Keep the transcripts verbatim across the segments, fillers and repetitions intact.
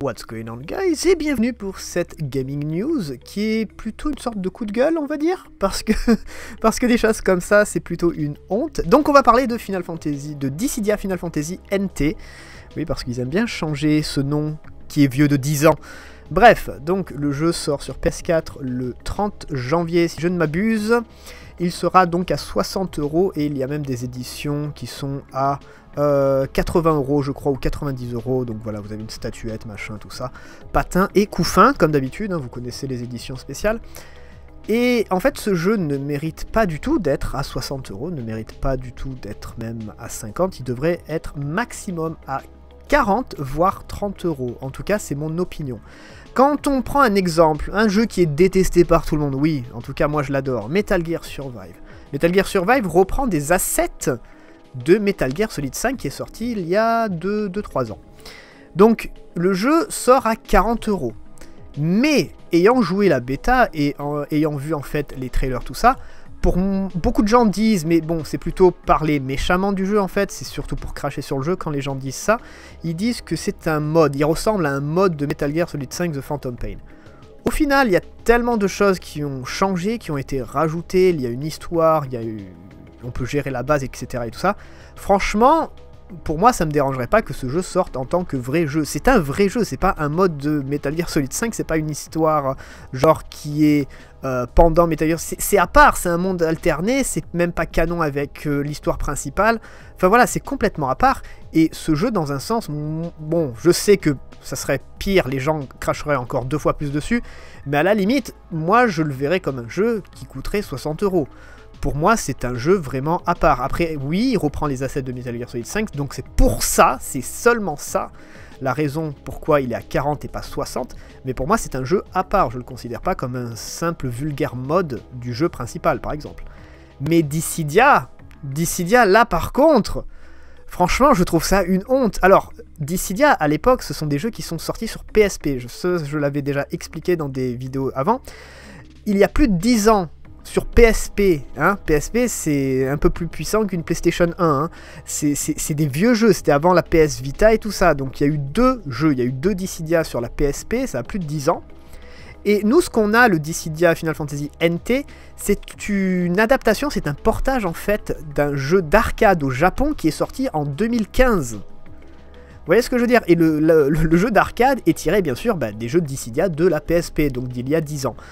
What's going on guys, et bienvenue pour cette gaming news qui est plutôt une sorte de coup de gueule on va dire, parce que, parce que des choses comme ça c'est plutôt une honte. Donc on va parler de Final Fantasy, de Dissidia Final Fantasy N T, oui parce qu'ils aiment bien changer ce nom qui est vieux de dix ans. Bref, donc le jeu sort sur P S quatre le trente janvier si je ne m'abuse. Il sera donc à soixante euros et il y a même des éditions qui sont à euh, quatre-vingts euros je crois ou quatre-vingt-dix euros. Donc voilà, vous avez une statuette, machin, tout ça. Patin et couffin comme d'habitude, hein, vous connaissez les éditions spéciales. Et en fait ce jeu ne mérite pas du tout d'être à soixante euros, ne mérite pas du tout d'être même à cinquante. Il devrait être maximum à quarante voire trente euros. En tout cas c'est mon opinion. Quand on prend un exemple, un jeu qui est détesté par tout le monde, oui, en tout cas moi je l'adore, Metal Gear Survive. Metal Gear Survive reprend des assets de Metal Gear Solid cinq qui est sorti il y a deux trois ans. Donc le jeu sort à quarante euros. Mais ayant joué la bêta et en, ayant vu en fait les trailers, tout ça, pour beaucoup de gens disent, mais bon, c'est plutôt parler méchamment du jeu en fait, c'est surtout pour cracher sur le jeu quand les gens disent ça, ils disent que c'est un mode, il ressemble à un mode de Metal Gear Solid cinq The Phantom Pain. Au final, il y a tellement de choses qui ont changé, qui ont été rajoutées, il y a une histoire, il y a eu... on peut gérer la base, et cetera et tout ça. Franchement, pour moi, ça me dérangerait pas que ce jeu sorte en tant que vrai jeu. C'est un vrai jeu, c'est pas un mode de Metal Gear Solid cinq, c'est pas une histoire genre qui est euh, pendant Metal Gear. C'est à part, c'est un monde alterné, c'est même pas canon avec euh, l'histoire principale. Enfin voilà, c'est complètement à part. Et ce jeu, dans un sens, bon, je sais que ça serait pire, les gens cracheraient encore deux fois plus dessus, mais à la limite, moi je le verrais comme un jeu qui coûterait soixante euros. Pour moi, c'est un jeu vraiment à part. Après, oui, il reprend les assets de Metal Gear Solid cinq, donc c'est pour ça, c'est seulement ça, la raison pourquoi il est à quarante et pas soixante, mais pour moi, c'est un jeu à part. Je le considère pas comme un simple vulgaire mode du jeu principal, par exemple. Mais Dissidia, Dissidia, là, par contre, franchement, je trouve ça une honte. Alors, Dissidia, à l'époque, ce sont des jeux qui sont sortis sur P S P. Je, je l'avais déjà expliqué dans des vidéos avant. Il y a plus de dix ans, sur P S P, hein, P S P c'est un peu plus puissant qu'une PlayStation un, hein. C'est des vieux jeux, c'était avant la P S Vita et tout ça, donc il y a eu deux jeux, il y a eu deux Dissidia sur la P S P, ça a plus de dix ans. Et nous ce qu'on a, le Dissidia Final Fantasy N T, c'est une adaptation, c'est un portage en fait d'un jeu d'arcade au Japon qui est sorti en deux mille quinze. Vous voyez ce que je veux dire? Et le, le, le jeu d'arcade est tiré bien sûr bah, des jeux de Dissidia de la P S P, donc d'il y a dix ans.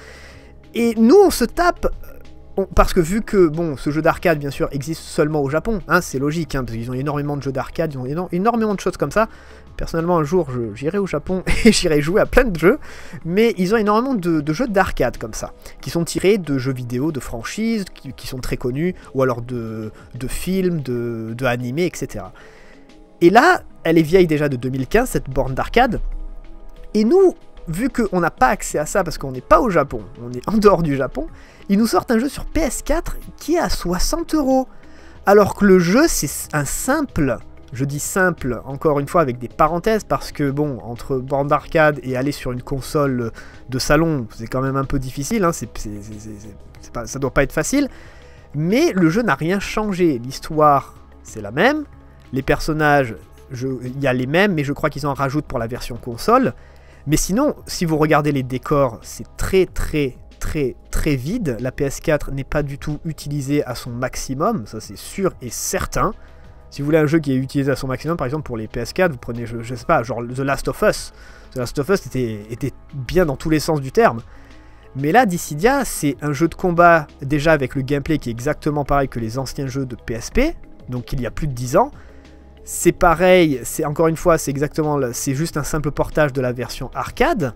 Et nous on se tape, on, parce que vu que bon, ce jeu d'arcade bien sûr existe seulement au Japon, hein, c'est logique, hein, parce qu'ils ont énormément de jeux d'arcade, ils ont éno énormément de choses comme ça. Personnellement un jour j'irai au Japon et j'irai jouer à plein de jeux, mais ils ont énormément de, de jeux d'arcade comme ça, qui sont tirés de jeux vidéo, de franchises, qui, qui sont très connus, ou alors de, de films, de, de animés, et cetera. Et là, elle est vieille déjà de deux mille quinze, cette borne d'arcade, et nous... vu qu'on n'a pas accès à ça parce qu'on n'est pas au Japon, on est en dehors du Japon, ils nous sortent un jeu sur P S quatre qui est à soixante euros. Alors que le jeu, c'est un simple, je dis simple, encore une fois avec des parenthèses, parce que bon, entre borne d'arcade et aller sur une console de salon, c'est quand même un peu difficile, hein, c'est, c'est, c'est, c'est, c'est pas, ça doit pas être facile, mais le jeu n'a rien changé. L'histoire, c'est la même, les personnages, il y a les mêmes, mais je crois qu'ils en rajoutent pour la version console. Mais sinon, si vous regardez les décors, c'est très très très très vide. La P S quatre n'est pas du tout utilisée à son maximum, ça c'est sûr et certain. Si vous voulez un jeu qui est utilisé à son maximum, par exemple pour les P S quatre, vous prenez, je, je sais pas, genre The Last of Us. The Last of Us était, était bien dans tous les sens du terme. Mais là, Dissidia, c'est un jeu de combat déjà avec le gameplay qui est exactement pareil que les anciens jeux de P S P, donc il y a plus de dix ans. C'est pareil, c'est encore une fois, c'est exactement, c'est juste un simple portage de la version arcade.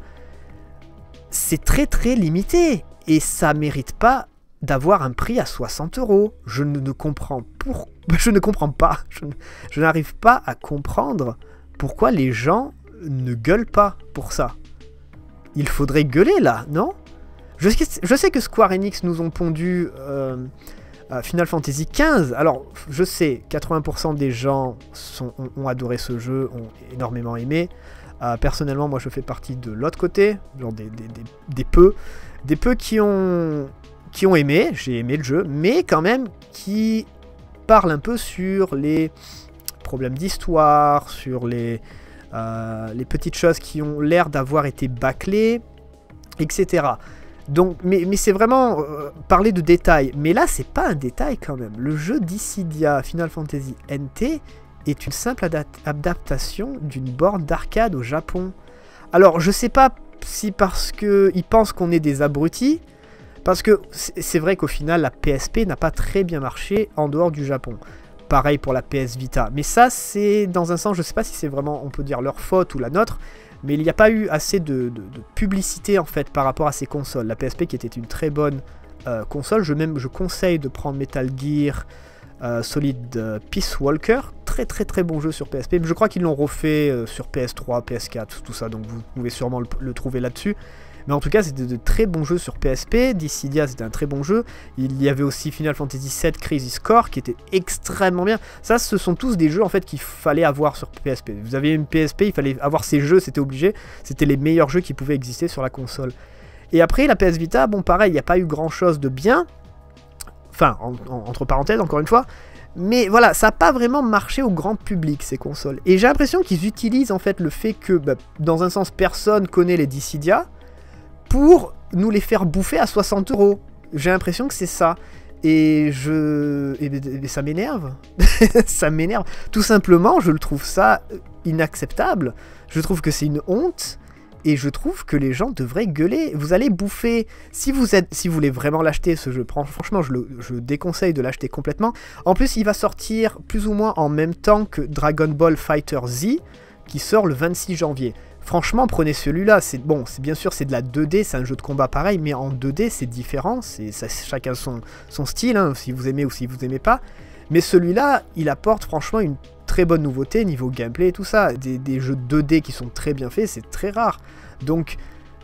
C'est très très limité et ça mérite pas d'avoir un prix à soixante euros. Je ne, ne comprends pour, je ne comprends pas, je, je n'arrive pas à comprendre pourquoi les gens ne gueulent pas pour ça. Il faudrait gueuler là, non? je, je sais que Square Enix nous ont pondu. Euh, Uh, Final Fantasy quinze, alors je sais, quatre-vingts pour cent des gens sont, ont, ont adoré ce jeu, ont énormément aimé. Uh, personnellement, moi je fais partie de l'autre côté, genre des, des, des, des peu, des peu qui ont, qui ont aimé, j'ai aimé le jeu, mais quand même qui parlent un peu sur les problèmes d'histoire, sur les, euh, les petites choses qui ont l'air d'avoir été bâclées, et cetera. Donc, mais, mais c'est vraiment euh, parler de détails. Mais là, c'est pas un détail quand même. Le jeu Dissidia Final Fantasy N T est une simple adaptation d'une borne d'arcade au Japon. Alors, je sais pas si parce qu'ils pensent qu'on est des abrutis, parce que c'est vrai qu'au final, la P S P n'a pas très bien marché en dehors du Japon. Pareil pour la P S Vita. Mais ça, c'est dans un sens, je sais pas si c'est vraiment, on peut dire, leur faute ou la nôtre, mais il n'y a pas eu assez de, de, de publicité en fait par rapport à ces consoles. La P S P qui était une très bonne euh, console, je, même, je conseille de prendre Metal Gear euh, Solid euh, Peace Walker, très très très bon jeu sur P S P, je crois qu'ils l'ont refait euh, sur P S trois, P S quatre, tout ça, donc vous pouvez sûrement le, le trouver là-dessus. Mais en tout cas, c'était de très bons jeux sur P S P. Dissidia, c'était un très bon jeu. Il y avait aussi Final Fantasy sept Crisis Core qui était extrêmement bien. Ça, ce sont tous des jeux en fait qu'il fallait avoir sur P S P. Vous avez une P S P, il fallait avoir ces jeux, c'était obligé. C'était les meilleurs jeux qui pouvaient exister sur la console. Et après, la P S Vita, bon, pareil, il n'y a pas eu grand-chose de bien. Enfin, en, en, entre parenthèses, encore une fois. Mais voilà, ça n'a pas vraiment marché au grand public, ces consoles. Et j'ai l'impression qu'ils utilisent en fait le fait que, bah, dans un sens, personne connaît les Dissidia pour nous les faire bouffer à soixante euros. J'ai l'impression que c'est ça. Et je... Et, et ça m'énerve. Ça m'énerve. Tout simplement, je le trouve ça inacceptable. Je trouve que c'est une honte. Et je trouve que les gens devraient gueuler. Vous allez bouffer... Si vous, êtes, si vous voulez vraiment l'acheter, ce jeu, franchement, je, le, je déconseille de l'acheter complètement. En plus, il va sortir plus ou moins en même temps que Dragon Ball Fighter Z, qui sort le vingt-six janvier. Franchement, prenez celui-là, c'est bon, c'est bien sûr c'est de la deux D, c'est un jeu de combat pareil, mais en deux D c'est différent, c'est chacun son, son style, hein, si vous aimez ou si vous aimez pas. Mais celui-là, il apporte franchement une très bonne nouveauté niveau gameplay et tout ça. Des, des jeux deux D qui sont très bien faits, c'est très rare. Donc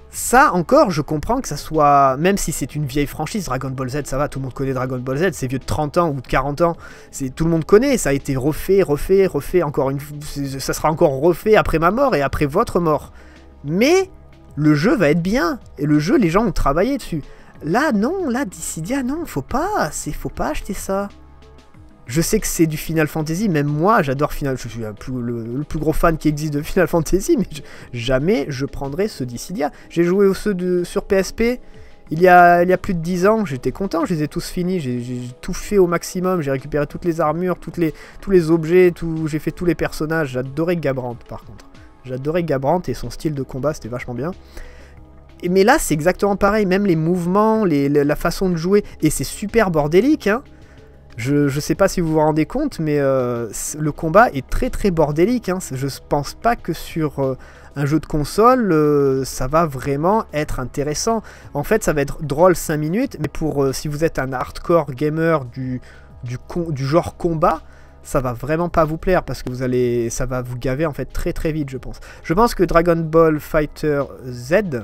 ça encore, je comprends que ça soit, même si c'est une vieille franchise, Dragon Ball Z, ça va, tout le monde connaît Dragon Ball Z, c'est vieux de trente ans ou de quarante ans, tout le monde connaît, ça a été refait, refait, refait, encore une ça sera encore refait après ma mort et après votre mort. Mais le jeu va être bien, et le jeu, les gens ont travaillé dessus. Là, non, là, Dissidia, non, faut pas, c'est faut pas acheter ça. Je sais que c'est du Final Fantasy, même moi j'adore Final, je suis plus, le, le plus gros fan qui existe de Final Fantasy, mais je, jamais je prendrai ce Dissidia. J'ai joué aux ceux de, sur P S P il y, a, il y a plus de dix ans, j'étais content, je les ai tous finis, j'ai tout fait au maximum, j'ai récupéré toutes les armures, toutes les, tous les objets, tout, j'ai fait tous les personnages, j'adorais Gabrant par contre. J'adorais Gabrant et son style de combat, c'était vachement bien. Et, mais là c'est exactement pareil, même les mouvements, les, la façon de jouer, et c'est super bordélique, hein. Je, je sais pas si vous vous rendez compte, mais euh, le combat est très très bordélique, hein. Je pense pas que sur euh, un jeu de console, euh, ça va vraiment être intéressant. En fait, ça va être drôle cinq minutes, mais pour euh, si vous êtes un hardcore gamer du, du, du genre combat, ça va vraiment pas vous plaire, parce que vous allez, ça va vous gaver en fait très très vite, je pense. Je pense que Dragon Ball Fighter Z...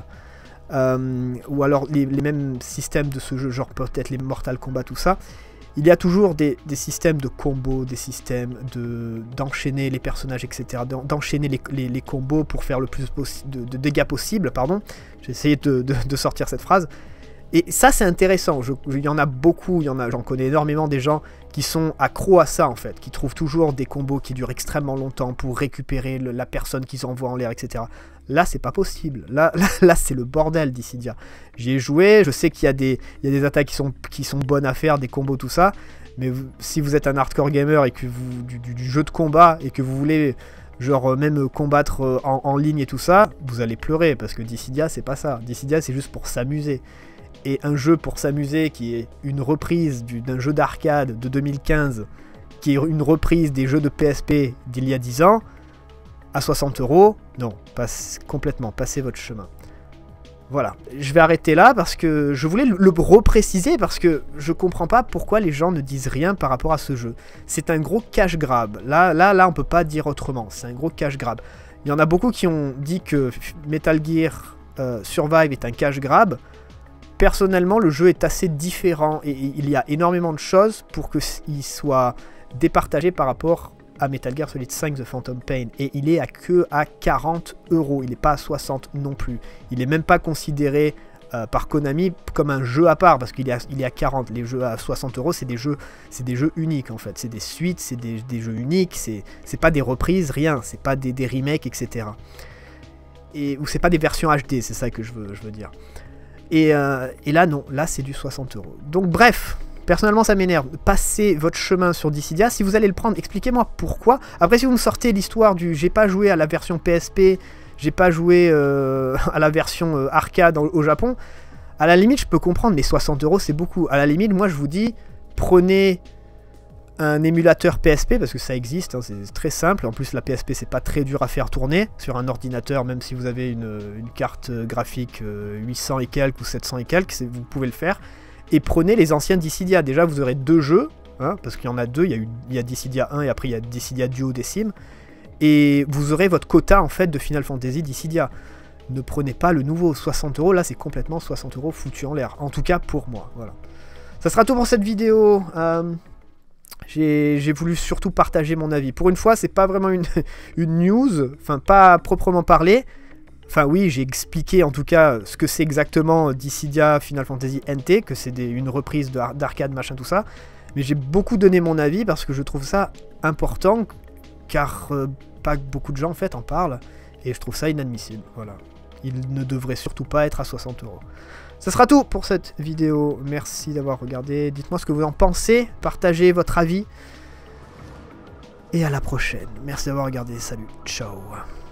Euh, ou alors les, les mêmes systèmes de ce jeu, genre peut-être les Mortal Kombat, tout ça, il y a toujours des, des systèmes de combos, des systèmes de d'enchaîner les personnages, et cetera. D'enchaîner les, les, les combos pour faire le plus de, de dégâts possible, pardon. J'ai essayé de, de, de sortir cette phrase. Et ça, c'est intéressant. Je, il y en a beaucoup, il y en a, j'en connais énormément des gens qui sont accros à ça, en fait, qui trouvent toujours des combos qui durent extrêmement longtemps pour récupérer le, la personne qu'ils envoient en l'air, et cetera. Là, c'est pas possible. Là, là, là c'est le bordel Dissidia. J'y ai joué, je sais qu'il y a des, il y a des attaques qui sont, qui sont bonnes à faire, des combos, tout ça. Mais vous, si vous êtes un hardcore gamer et que vous du, du, du jeu de combat et que vous voulez genre même combattre en, en ligne et tout ça, vous allez pleurer parce que Dissidia, c'est pas ça. Dissidia, c'est juste pour s'amuser. Et un jeu pour s'amuser qui est une reprise d'un jeu d'arcade de deux mille quinze, qui est une reprise des jeux de P S P d'il y a dix ans, à soixante euros, non, passe, complètement, passez votre chemin. Voilà, je vais arrêter là parce que je voulais le, le repréciser parce que je comprends pas pourquoi les gens ne disent rien par rapport à ce jeu. C'est un gros cash grab, là, là, là on peut pas dire autrement, c'est un gros cash grab. Il y en a beaucoup qui ont dit que Metal Gear euh, Survive est un cash grab. Personnellement, le jeu est assez différent et il y a énormément de choses pour qu'il soit départagé par rapport à Metal Gear Solid cinq The Phantom Pain. Et il est à que à quarante euros, il n'est pas à soixante non plus. Il n'est même pas considéré euh, par Konami comme un jeu à part, parce qu'il est, à, il est à quarante. Les jeux à soixante euros, c'est des jeux, c'est des jeux uniques en fait. C'est des suites, c'est des, des jeux uniques, c'est pas des reprises, rien. C'est pas des, des remakes, et cetera. Et, ou c'est pas des versions H D, c'est ça que je veux, je veux dire. Et, euh, et là, non, là c'est du soixante euros. Donc bref, personnellement ça m'énerve. Passez votre chemin sur Dissidia. Si vous allez le prendre, expliquez-moi pourquoi. Après, si vous me sortez l'histoire du j'ai pas joué à la version P S P, j'ai pas joué euh, à la version euh, arcade au Japon, à la limite je peux comprendre, mais soixante euros c'est beaucoup. À la limite, moi je vous dis, prenez un émulateur P S P, parce que ça existe, hein, c'est très simple. En plus la P S P c'est pas très dur à faire tourner sur un ordinateur, même si vous avez une, une carte graphique euh, huit cents et quelques ou sept cents et quelques, vous pouvez le faire. Et prenez les anciens Dissidia. Déjà vous aurez deux jeux, hein, parce qu'il y en a deux, il y a, eu, il y a Dissidia un et après il y a Dissidia Duodécime. Et vous aurez votre quota en fait de Final Fantasy Dissidia. Ne prenez pas le nouveau, soixante euros, là c'est complètement soixante euros foutu en l'air. En tout cas pour moi, voilà. Ça sera tout pour cette vidéo. Euh, J'ai voulu surtout partager mon avis. Pour une fois, c'est pas vraiment une, une news, enfin pas proprement parler. Enfin oui, j'ai expliqué en tout cas ce que c'est exactement Dissidia Final Fantasy N T, que c'est une reprise d'arcade, machin, tout ça. Mais j'ai beaucoup donné mon avis parce que je trouve ça important, car euh, pas beaucoup de gens en fait en parlent, et je trouve ça inadmissible. Voilà. Il ne devrait surtout pas être à soixante euros. Ça sera tout pour cette vidéo. Merci d'avoir regardé. Dites-moi ce que vous en pensez. Partagez votre avis. Et à la prochaine. Merci d'avoir regardé. Salut. Ciao.